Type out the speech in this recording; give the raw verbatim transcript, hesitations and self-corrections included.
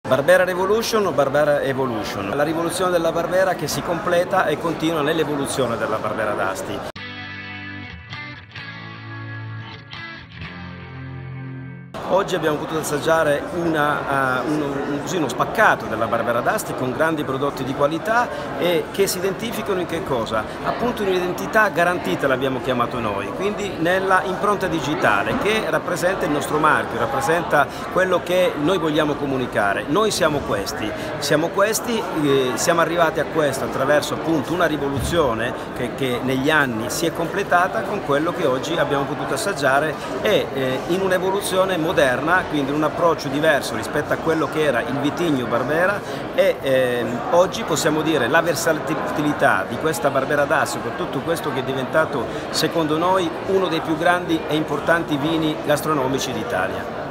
Barbera Revolution o Barbera Evolution? La rivoluzione della Barbera che si completa e continua nell'evoluzione della Barbera d'Asti. Oggi abbiamo potuto assaggiare una, uh, uno, un, così, uno spaccato della Barbera d'Asti con grandi prodotti di qualità e che si identificano in che cosa? Appunto in un'identità garantita l'abbiamo chiamato noi, quindi nella impronta digitale che rappresenta il nostro marchio, rappresenta quello che noi vogliamo comunicare. Noi siamo questi, siamo questi, eh, siamo arrivati a questo attraverso appunto una rivoluzione che, che negli anni si è completata con quello che oggi abbiamo potuto assaggiare e eh, in un'evoluzione moderna, quindi un approccio diverso rispetto a quello che era il vitigno Barbera e eh, oggi possiamo dire la versatilità di questa Barbera d'Asti, soprattutto questo che è diventato secondo noi uno dei più grandi e importanti vini gastronomici d'Italia.